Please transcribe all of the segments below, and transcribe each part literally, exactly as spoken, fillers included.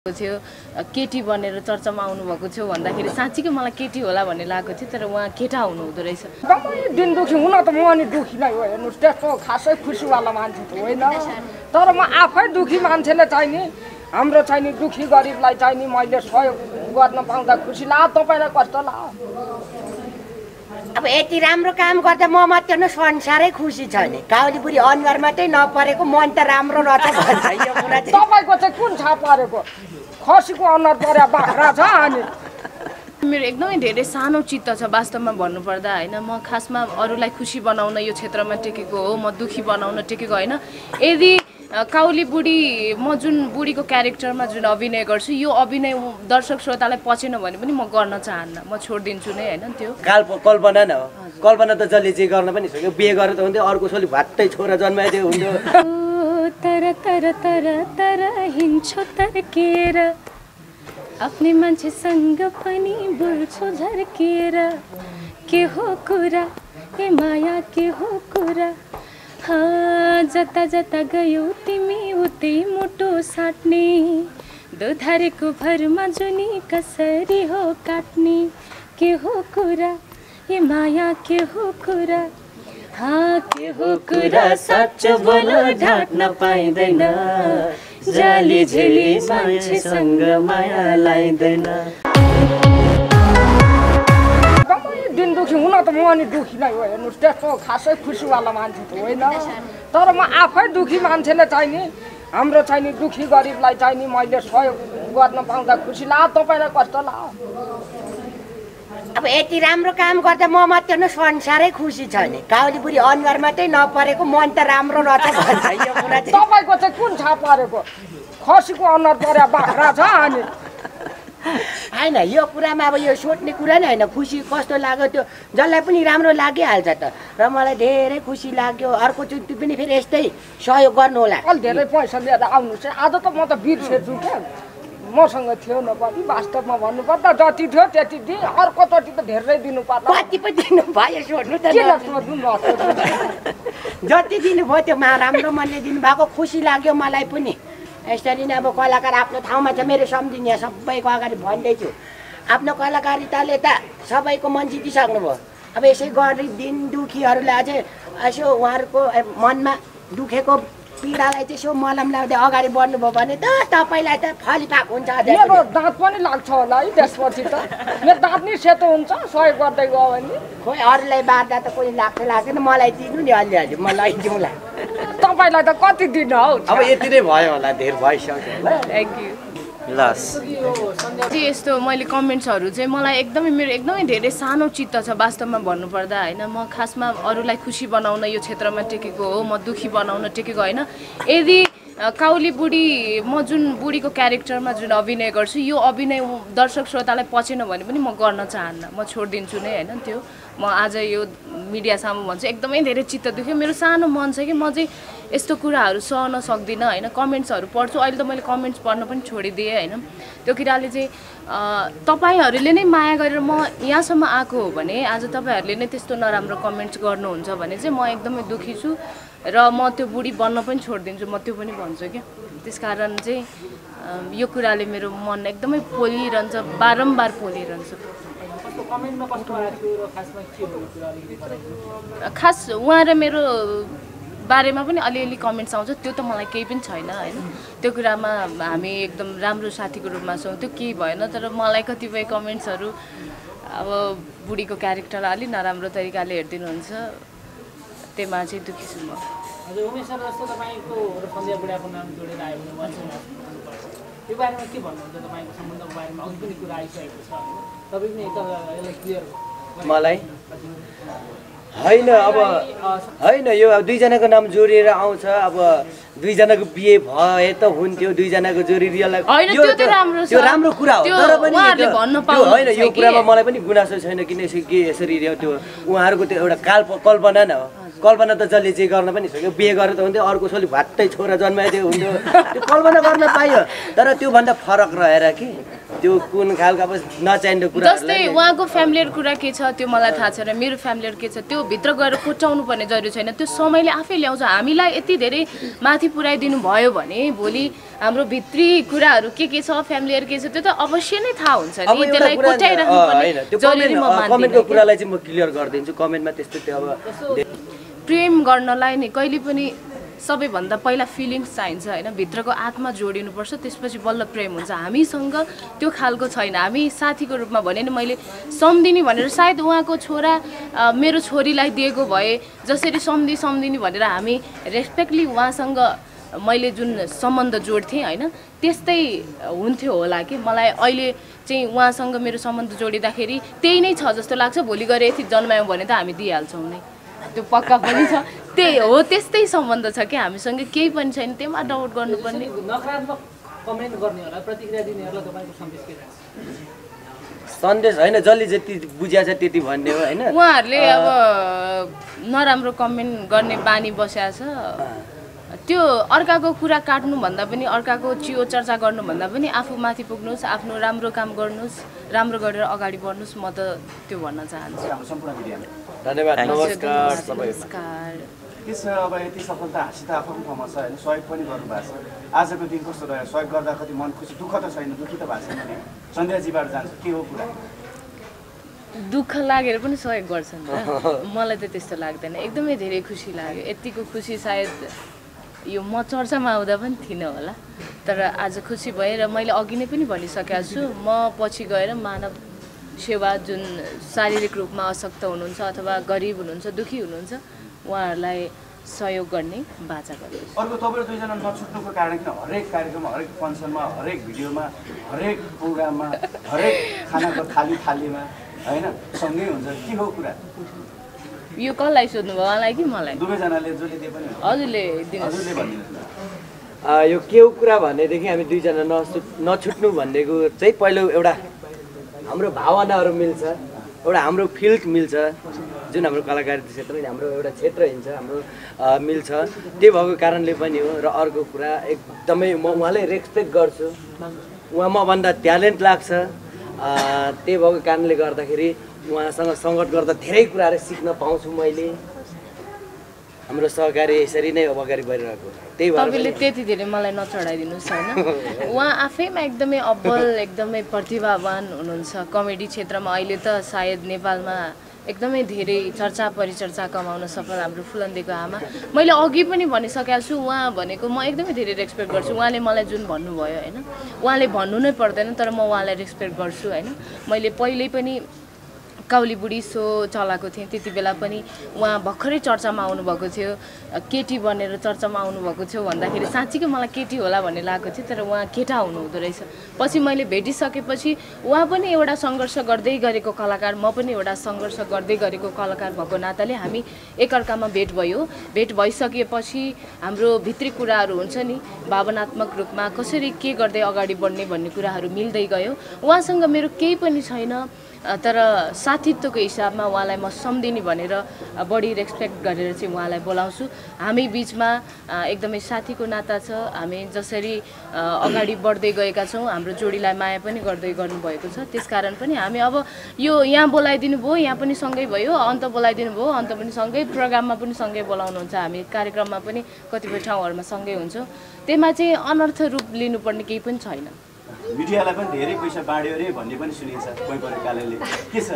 थियो केटी बनेर चर्चामा आउनु भएको थियो भन्दाखेरि साँच्चीकै मलाई केटी होला भन्ने लागेको थियो तर उहाँ केटा हुनु हुँदो रहेछ। एकदमै दिन दुखी हुन त म अनि दुखी नै हो हेर्नुस् त्यस्तो खासै खुसीवाला मान्छे त होइन तर म आफै दुखी मान्छेले चाहिँ नि हाम्रो चाहिँ नि दुखी गरिबलाई चाहिँ नि मैले सहयोग गर्न पाउँदा खुसी लाग्यो तपाईँलाई कस्तो लाग्यो? अब यति राम्रो काम गर्दा म मात्र न संसारै खुसी छ नि काउली बुढी अनुहार मात्रै नपरेको मन त राम्रो रहेछ भन्छ यो कुरा चाहिँ। तपाईँको चाहिँ कुन छाप परेको खसीको अनुहार परे बाख्रा छ अनि मेरो एकदमै धेरै सानो चित्त छ वास्तवमा भन्नुपर्दा होइन। म खासमा अरूलाई खुसी बनाउन यो क्षेत्रमा टेकेको हो, म दुखी बनाउन टेकेको होइन। यदि काउली बुढी म जुन बुढीको क्यारेक्टरमा जुन अभिनय गर्छु यो अभिनय दर्शक श्रोतालाई पचेन भने पनि म गर्न चाहन्न, म छोडिदिन्छु नै होइन। त्यो काल्प कल्पना न हो, कल्पना त जसले जे गर्न पनि सक्यो, बिहे गरेर त हुन्थ्यो, अर्को छोरी भाट्टै छोरा जन्माइदियो हुन्थ्यो। तर तर तर तर हिँड्छौ तर्केर आफ्नै मान्छेसँग पनि बोल्छौ झर्केर के हो कुरा ए माया के हो कुरा हाँ जता जता गयौ तिमी उतै मुटो साट्ने दोधारेको भरमा जुनी कसरी हो काट्ने के हो कुरा ए माया के हो कुरा हाँ के हो कुरा साँचो बोलो ढाक्न पाइँदैन जाली झेली मान्छेसँग माया लाइँदैन। दिन दुखी हुन त म अनि दुखी नै हो हेर्नुस् त्यस्तो खासै खुसीवाला मान्छे त होइन तर म आफै दुखी मान्छेले चाहिँ नि हाम्रो चाहिँ नि दुखी गरिबलाई चाहिँ नि मैले सहयोग गर्न पाउँदा खुसी लाग्यो तपाईँलाई कस्तो लाग्यो? अब यति राम्रो काम गर्दा म मात्र न संसारै खुसी छ नि काउली बुढी अनुहार मात्रै नपरेको मन त राम्रो रहेछ भन्छ यो कुरा चाहिँ। तपाईँको चाहिँ कुन छाप परेको खसीको अनुहार परे बाख्रा छ अनि होइन यो कुरामा अब यो सोध्ने कुरा नै होइन। खुसी कस्तो लाग्यो त्यो जसलाई पनि राम्रो लागिहाल्छ त र मलाई धेरै खुसी लाग्यो। अर्कोचोटि पनि फेरि यस्तै सहयोग गर्नु होला। अलि धेरै पैसा लिएर आउनुहोस् है आज त म त बिर्सेछु क्या मसँग थियो न पनि वास्तवमा भन्नुपर्दा जति थियो त्यति दिएँ अर्कोचोटि त धेरै दिनु पर्छ। कति पो दिनु भयो सोध्नु त जति दिनुभयो त्यो मा राम्रो मनले दिनुभएको खुसी लाग्यो मलाई पनि। यसरी नै अब कलाकार आफ्नो ठाउँमा छ मेरो सम्झिने सबैको अगाडि भन्दैछु आफ्नो कलाकारिताले त सबैको मन जितिसक्नुभयो। अब यसै गरिब दिन दुखीहरूलाई चाहिँ यसो उहाँहरूको मनमा दुखेको पीडालाई चाहिँ यसो मलम लगाउँदै अगाडि बढ्नुभयो भने त तपाईँलाई त फलिफाक हुन्छ। मेरो दाँत पनि लाग्छ होला है त्यसपछि त मेरो दाँत नि सेतो हुन्छ सहयोग गर्दै गयो भने। खोइ अरूलाई बार्दा त कोही लाग्छ लाग्दैन मलाई दिनु नि अलिअलि म लैदिउँला। तपाईँलाई त कति दिन हौ? अब यति नै भयो होला, धेर भइसक्यो होला। Thank you. लस यस्तो मैले कमेन्ट्सहरू चाहिँ मलाई एकदमै मेरो एकदमै धेरै सानो चित्त छ वास्तवमा भन्नुपर्दा होइन। म खासमा अरूलाई खुसी बनाउन यो क्षेत्रमा टेकेको हो, म दुखी बनाउन टेकेको होइन। यदि काउली बुढी म जुन बुढीको क्यारेक्टरमा जुन अभिनय गर्छु यो अभिनय दर्शक श्रोतालाई पचेन भने पनि म गर्न चाहन्न, म छोडिदिन्छु नै होइन। त्यो म आज यो मिडिया सामु भन्छु एकदमै धेरै चित्त दुख्यो, मेरो सानो मन छ कि म चाहिँ यस्तो कुराहरू सहन सक्दिनँ होइन। कमेन्ट्सहरू पढ्छु, अहिले त मैले कमेन्ट्स पढ्न पनि छोडिदिएँ होइन। त्यो किराले चाहिँ तपाईँहरूले नै माया गरेर म यहाँसम्म आएको हो भने आज तपाईँहरूले नै त्यस्तो नराम्रो कमेन्ट्स गर्नुहुन्छ भने चाहिँ म एकदमै दुखी छु र म त्यो बुढी बन्न पनि छोडिदिन्छु, म त्यो पनि भन्छु क्या। त्यस कारण चाहिँ यो कुराले मेरो मन एकदमै पोलिरहन्छ, बारम्बार पोलिरहन्छ। खास उहाँ र मेरो बारेमा पनि अलिअलि कमेन्ट्स आउँछ, त्यो त मलाई केही पनि छैन होइन। त्यो कुरामा हामी एकदम राम्रो साथीको रूपमा छौँ, त्यो केही भएन। तर मलाई कतिपय कमेन्ट्सहरू अब बुढीको क्यारेक्टरलाई अलिक नराम्रो तरिकाले हेरिदिनुहुन्छ, त्यसमा चाहिँ दुखी छु म। यो बारेमा के भन्नुहुन्छ तपाईँको सम्बन्धको बारेमा? अघि पनि कुरा आइसकेको छ, तपाईँ पनि एकदम यसलाई क्लियर मलाई होइन अब होइन यो अब दुईजनाको नाम जोडिएर आउँछ। अब दुईजनाको बिहे भए त हुन्थ्यो, दुईजनाको जोडिएला त्यो राम्रो कुरा हो। तर पनि होइन यो कुरामा मलाई पनि गुनासो छैन किनकि यसरी त्यो उहाँहरूको त्यो एउटा काल्प कल्पना न हो। कल्पना त जसले जे गर्न पनि सक्यो, बिहे गरेर त हुन्थ्यो, अर्को छोरी भाट्टै छोरा जन्माइदियो हुन्थ्यो, त्यो कल्पना गर्न पाइयो। तर त्योभन्दा फरक रहेर कि त्यो कुन खालको अब नचाहिने कुरा जस्तै उहाँको फ्यामिलियर कुरा के छ त्यो मलाई थाहा छ र मेरो फ्यामिलियर के छ त्यो भित्र गएर कोट्याउनु पर्ने जरुरी छैन त्यो समयले आफै ल्याउँछ हामीलाई यति धेरै माथि पुर्याइदिनु भयो भने भोलि हाम्रो भित्री कुराहरू के के छ फ्यामिलियर के छ त्यो त अवश्य नै थाहा हुन्छ नि त्यसलाई कोट्याइराख्नु पर्ने जरुरी म मान्दिनँ कमेन्टको कुरालाई चाहिँ म क्लियर गरिदिन्छु कमेन्टमा त्यस्तो त्यो अब प्रेम गर्नलाई नि कहिले पनि सबैभन्दा पहिला फिलिङ्स चाहिन्छ होइन भित्रको आत्मा जोडिनुपर्छ त्यसपछि बल्ल प्रेम हुन्छ हामीसँग त्यो खालको छैन हामी साथीको रूपमा भने नि मैले सम्धिनी भनेर सायद उहाँको छोरा मेरो छोरीलाई दिएको भए जसरी सम्धि सम्धिनी भनेर हामी रेस्पेक्टली उहाँसँग मैले जुन सम्बन्ध जोड्थेँ होइन त्यस्तै हुन्थ्यो होला कि मलाई अहिले चाहिँ उहाँसँग मेरो सम्बन्ध जोडिँदाखेरि त्यही नै छ जस्तो लाग्छ भोलि गएर यति जन्मायौँ भने त हामी दिइहाल्छौँ नै त्यो पक्का पनि छ त्यही हो त्यस्तै सम्बन्ध छ कि हामीसँग केही पनि छैन त्यसमा डाउट गर्नुपर्ने नकारात्मक कमेन्ट गर्नेहरूलाई प्रतिक्रिया दिनेहरूलाई तपाईँको सन्देश के छ सन्देश होइन जसले जति बुझ्या छ त्यति भन्ने हो होइन उहाँहरूले अब नराम्रो कमेन्ट गर्ने बानी बस्या छ त्यो अर्काको कुरा काट्नुभन्दा पनि अर्काको चियो चर्चा गर्नुभन्दा पनि आफू माथि पुग्नुहोस् आफ्नो राम्रो काम गर्नुहोस् राम्रो गरेर अगाडि बढ्नुहोस् म त त्यो भन्न चाहन्छु धन्यवाद नमस्कार नमस्कार के छ अब यति सफलता हासिल त आफ्नो ठाउँमा छ होइन सहयोग पनि गर्नुभएको छ आजको दिन कस्तो रह्यो सहयोग गर्दा कति मन खुसी दुःख त छैन दुःखी त भएको छैन नि सन्ध्याजीबाट जान्छ के हो कुरा दुःख लागेर पनि सहयोग गर्छन् मलाई त त्यस्तो लाग्दैन एकदमै धेरै खुसी लाग्यो यतिको खुसी सायद यो म चर्चामा आउँदा पनि थिइनँ होला तर आज खुसी भएँ र मैले अघि नै पनि भनिसकेको छु म पछि गएर मानव सेवा जुन शारीरिक रूपमा अशक्त हुनुहुन्छ अथवा गरिब हुनुहुन्छ दुःखी हुनुहुन्छ उहाँहरूलाई सहयोग गर्ने बाचा गर्नुहोस् अर्को तपाईँहरू दुईजना नछुट्नुको कारण किन हरेक कार्यक्रममा हरेक फङ्सनमा हरेक भिडियोमा हरेक प्रोग्राममा हरेक खानाको थाली थालीमा होइन सँगै हुन्छ के हो कुरा यो कसलाई सोध्नुभयो उहाँलाई कि मलाई दुवैजनाले जसले दिए पनि हजुरले दिनुहोस् हजुरले भनिदिनुहोस् न यो के हो कुरा भनेदेखि हामी दुईजना नसु नछुट्नु भनेको चाहिँ पहिलो एउटा हाम्रो भावनाहरू मिल्छ एउटा हाम्रो फिल्ड मिल्छ जुन हाम्रो कलाकारिता क्षेत्रमा हाम्रो एउटा क्षेत्र हिँड्छ हाम्रो मिल्छ त्यो भएको कारणले पनि हो र अर्को कुरा एकदमै म उहाँलाई रेस्पेक्ट गर्छु उहाँ मभन्दा ट्यालेन्ट लाग्छ त्यही भएको कारणले गर्दाखेरि उहाँसँग सङ्गत गर्दा धेरै कुराहरू सिक्न पाउँछु मैले हाम्रो सहकारी यसरी नै अगाडि बढिरहेको त्यही भएर तपाईँले त्यति धेरै मलाई नचढाइदिनुहोस् होइन उहाँ आफैमा एकदमै अब्बल एकदमै प्रतिभावान हुनुहुन्छ कमेडी क्षेत्रमा अहिले त सायद नेपालमा एकदमै धेरै चर्चा परिचर्चा कमाउन सफल हाम्रो फुलन्देको आमा मैले अघि पनि भनिसकेको छु उहाँ भनेको म एकदमै धेरै रेस्पेक्ट गर्छु उहाँले मलाई जुन भन्नुभयो होइन उहाँले भन्नु नै पर्दैन तर म उहाँलाई रेस्पेक्ट गर्छु होइन मैले पहिल्यै पनि काउली बुढी सो चलाएको थिएँ त्यति बेला पनि उहाँ भर्खरै चर्चामा आउनुभएको थियो केटी बनेर चर्चामा आउनुभएको थियो भन्दाखेरि साँच्चीकै मलाई केटी होला भन्ने लागेको थियो तर उहाँ केटा हुनुहुँदो रहेछ पछि मैले भेटिसकेपछि उहाँ पनि एउटा सङ्घर्ष गर्दै गरेको कलाकार म पनि एउटा सङ्घर्ष गर्दै गरेको कलाकार भएको नाताले हामी एकअर्कामा भेट भयो भेट भइसकेपछि हाम्रो भित्री कुराहरू हुन्छ नि भावनात्मक रूपमा कसरी के गर्दै अगाडि बढ्ने भन्ने कुराहरू मिल्दै गयो उहाँसँग मेरो केही पनि छैन तर साथीत्वको हिसाबमा उहाँलाई म सम्धिनी भनेर बढी रेस्पेक्ट गरेर चाहिँ उहाँलाई बोलाउँछु हामी बिचमा एकदमै साथीको नाता छ हामी जसरी अगाडि बढ्दै गएका छौँ हाम्रो जोडीलाई माया पनि गर्दै गर्नुभएको छ त्यसकारण पनि हामी अब यो यहाँ बोलाइदिनु भयो यहाँ पनि सँगै भयो अन्त बोलाइदिनु भयो अन्त पनि सँगै प्रोग्राममा पनि सँगै बोलाउनुहुन्छ हामी कार्यक्रममा पनि कतिपय ठाउँहरूमा सँगै हुन्छौँ त्यसमा चाहिँ अनर्थ रूप लिनुपर्ने केही पनि छैन मिडियालाई पनि धेरै पैसा बाँड्यो अरे भन्ने पनि सुनिन्छ कोही कोही कालले के छ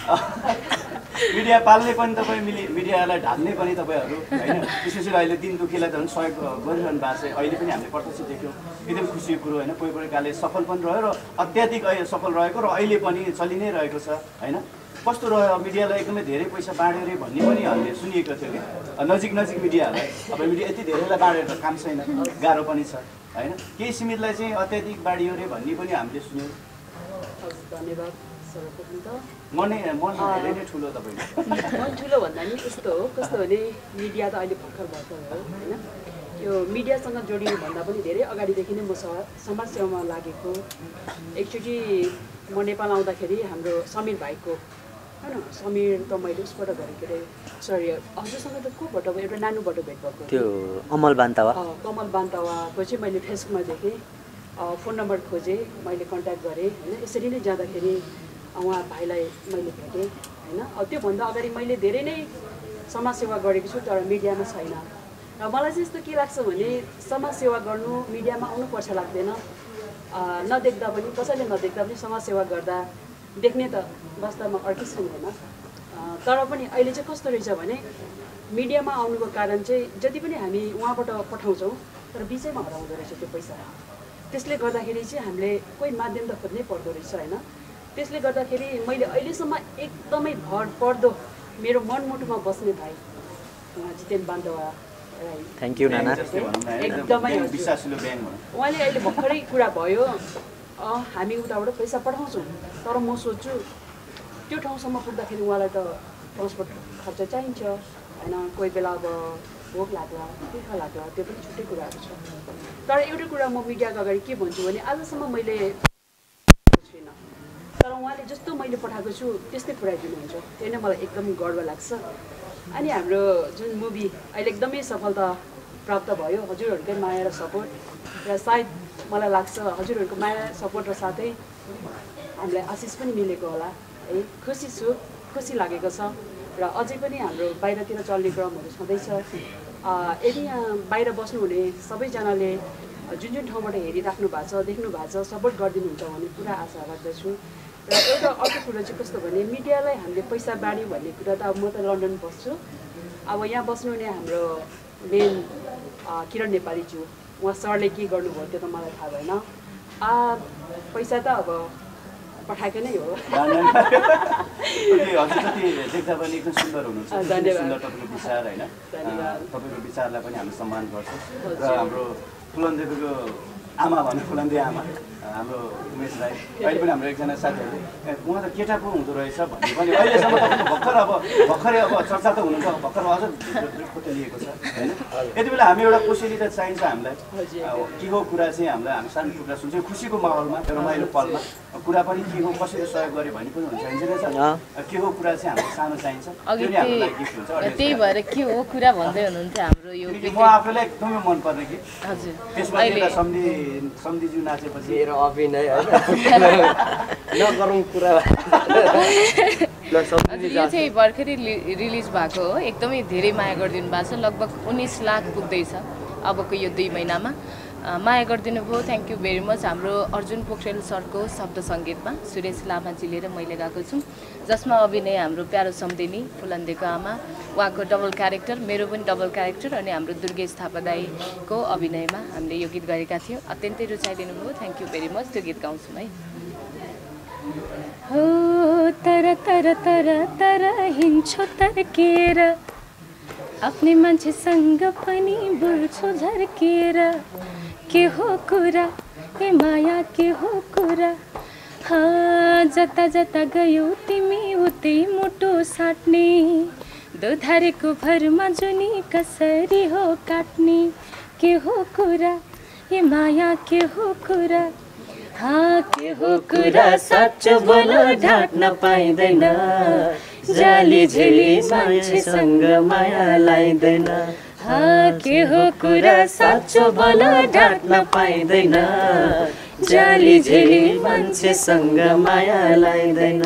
मिडिया पाल्ने पनि तपाईँ मिलि मिडियालाई ढाल्ने पनि तपाईँहरू होइन विशेष गरी अहिले दिन दुखीलाई त सहयोग गरिरहनु भएको छ अहिले पनि हामीले प्रत्यक्ष देख्यौँ एकदम खुसीको कुरो होइन कोही कोही कालले सफल पनि रह्यो र अत्याधिक सफल रहेको र अहिले पनि चलि नै रहेको छ होइन कस्तो रह्यो मिडियालाई एकदमै धेरै पैसा बाँड्यो अरे भन्ने पनि हामीले सुनिएको थियो कि नजिक नजिक मिडियाहरूलाई अब मिडिया यति धेरैलाई बाँडेर काम छैन गाह्रो पनि छ होइन केही सीमितलाई चाहिँ अत्याधिक बाँडियो अरे भन्ने पनि हामीले सुन्यौँ धन्यवाद सर्वप्रथम त मन मन धेरै नै ठुलो तपाईँको मन ठुलो भन्दा नि यस्तो हो कस्तो भने मिडिया त अहिले भर्खर भर्खर हो होइन यो मिडियासँग जोडिनु भन्दा पनि धेरै अगाडिदेखि नै म समाज सेवामा लागेको एकचोटि म नेपाल आउँदाखेरि हाम्रो समीर भाइको होइन समीर त मैले उसबाट गरेको अरे सरी हजुरसँग त कोबाट एउटा नानुबाट भेट भएको त्यो अमल बान्तावा कमल बान्तावाको चाहिँ मैले फेसबुकमा देखेँ फोन नम्बर खोजेँ, मैले कन्ट्याक्ट गरेँ होइन। यसरी नै जाँदाखेरि उहाँ भाइलाई मैले भेटेँ होइन। त्योभन्दा अगाडि मैले धेरै नै समाजसेवा गरेको छु तर मिडियामा छैन। र मलाई चाहिँ यस्तो के लाग्छ भने समाजसेवा गर्नु मिडियामा आउनुपर्छ लाग्दैन। नदेख्दा पनि कसैले नदेख्दा पनि समाजसेवा गर्दा देख्ने त वास्तवमा अर्कै हुँदैन। तर पनि अहिले चाहिँ कस्तो रहेछ भने मिडियामा आउनुको कारण चाहिँ जति पनि हामी उहाँबाट पठाउँछौँ तर बिचैमा हराउँदो रहेछ त्यो पैसा। त्यसले गर्दाखेरि चाहिँ हामीले कोही माध्यम त खोज्नै पर्दो रहेछ होइन। त्यसले गर्दाखेरि मैले अहिलेसम्म एकदमै भर पर्दो मेरो मनमुटुमा बस्ने भाइ जितेन बान्दवा राई, थ्याङ्क यू नाना। एकदमै उहाँले अहिले भर्खरै कुरा भयो हामी उताबाट पैसा पठाउँछौँ तर म सोध्छु त्यो ठाउँसम्म पुग्दाखेरि उहाँलाई त ट्रान्सपोर्ट खर्च चाहिन्छ होइन। कोही बेला अब भोक लाग्ला दुःख लाग्ला त्यो पनि छुट्टै कुराहरू छ। तर एउटा कुरा म मिडियाको अगाडि के भन्छु भने आजसम्म मैले छुइनँ तर उहाँले जस्तो मैले पठाएको छु त्यस्तै पुऱ्याइदिनुहुन्छ। त्यो नै मलाई एकदम गर्व लाग्छ। अनि हाम्रो जुन मुभी अहिले एकदमै सफलता प्राप्त भयो हजुरहरूकै माया र सपोर्ट र सायद मलाई लाग्छ हजुरहरूको माया सपोर्ट र साथै हामीलाई आशिष पनि मिलेको होला है। खुसी छु, खुसी लागेको छ र अझै पनि हाम्रो बाहिरतिर चल्ने क्रमहरू छँदैछ। यदि यहाँ बाहिर बस्नुहुने सबैजनाले जुन जुन ठाउँबाट हेरिराख्नु भएको छ देख्नु भएको छ सपोर्ट गरिदिनुहुन्छ भन्ने पुरा आशा राख्दछु। र एउटा अर्को कुरो चाहिँ कस्तो भने मिडियालाई हामीले पैसा बाँड्यौँ भन्ने कुरा त अब म त लन्डन बस्छु। अब यहाँ बस्नुहुने हाम्रो मेन किरण नेपालीज्यू उहाँ सरले के गर्नुभयो त्यो त मलाई थाहा भएन। पैसा त अब पठाएको नै हो। हजुर जति देख्दा पनि एकदम सुन्दर हुनुहुन्छ। सुन्दर तपाईँको विचार होइन। तपाईँको विचारलाई पनि हामी सम्मान गर्छौँ। र हाम्रो फुलन्देको आमा भन्नु फुलन्दे आमा हाम्रो उमेश राई अहिले पनि हाम्रो एकजना साथीहरू उहाँ त केटा पो हुँदो रहेछ भन्ने पनि अहिलेसम्म तपाईँको भर्खर अब भर्खरै अब चर्चा त हुनुहुन्छ भर्खर अझ फोटो लिएको छ होइन। यति बेला हामी एउटा कोसेली त चाहिन्छ हामीलाई। के हो कुरा चाहिँ हामीलाई हामी सानो कुरा सुन्छौँ खुसीको माहौलमा रमाइलो पलमा कुरा पनि के हो कसरी सहयोग गऱ्यो भन्ने पनि हुन्छ के हो कुरा चाहिँ हामीलाई सानो चाहिन्छ त्यो नै हाम्रो लागि गिफ्ट हुन्छ। त्यही भएर के हो कुरा भन्दै हुनुहुन्थ्यो हाम्रो यो म आफूलाई एकदमै मनपर्ने कि हजुर त्यसमा एउटा सम्धि सम्धिज्यू नाचेपछि अभिनय नगरौँ कुरा यो चाहिँ भर्खरै रिलिज भएको हो। एकदमै धेरै माया गरिदिनु भएको छ। लगभग उन्नाइस लाख पुग्दैछ अबको यो दुई महिनामा। माया गरिदिनु भयो, थ्याङ्क यू भेरी मच। हाम्रो अर्जुन पोखरेल सरको शब्द सङ्गीतमा सुरेश लामाजी लिएर मैले गएको छु जसमा अभिनय हाम्रो प्यारो सम्धिनी फुलन्देको आमा उहाँको डबल क्यारेक्टर मेरो पनि डबल क्यारेक्टर अनि हाम्रो दुर्गेश थापा दाईको अभिनयमा हामीले यो गीत गरेका थियौँ। अत्यन्तै रुचाइदिनु भयो, थ्याङ्क यू भेरी मच। त्यो गीत गाउँछौँ है। हो तर तर तर तर हिँड्छौ तर्केर आफ्नै मान्छेसँग पनि बोल्छौ झर्केर के हो कुरा ए माया के हो कुरा जता जता गयो तिमी उतै मुटु साट्ने दुधारेको भरमा जुनी कसरी हो काट्ने के हो कुरा ए माया के हो कुरा हाँ के हो कुरा साँचो बोलो ढाक्न पाइँदैन जाली झेली मान्छेसँग माया लाइँदैन हाँ के हो कुरा साँचो बोलो ढाक्न पाइँदैन जाली झेली मान्छेसँग माया लाइँदैन।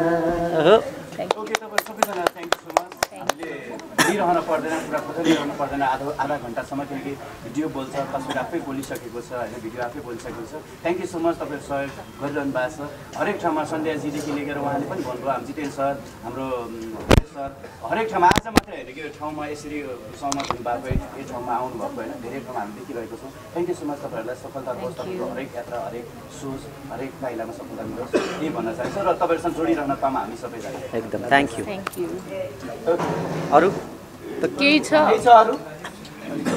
लिइरहन पर्दैन कुरा खोजिरहनु पर्दैन आधा आधा घन्टासम्म किनकि भिडियो बोल्छ तस्विर आफै बोलिसकेको छ होइन भिडियो आफै बोलिसकेको छ। थ्याङ्क यू सो मच तपाईँहरू सहयोग गरिरहनु भएको छ हरेक ठाउँमा सन्ध्याजीदेखि लिएर उहाँले पनि भन्नुभयो हामी जितेन सर हाम्रो सर हरेक ठाउँमा आज मात्रै होइन कि यो ठाउँमा यसरी सहमत हुनुभएको यो ठाउँमा आउनुभएको होइन धेरै ठाउँमा हामी देखिरहेको छौँ। थ्याङ्क यू सो मच तपाईँहरूलाई सफलता होस् तपाईँको हरेक यात्रा हरेक सोच हरेक पाइलामा सफलता मिलोस् यही भन्न चाहन्छु र तपाईँहरूसँग जोडिरहन पामा हामी सबैजना एकदम थ्याङ्क यू। Thank you. अरू केही छ केही छ अरू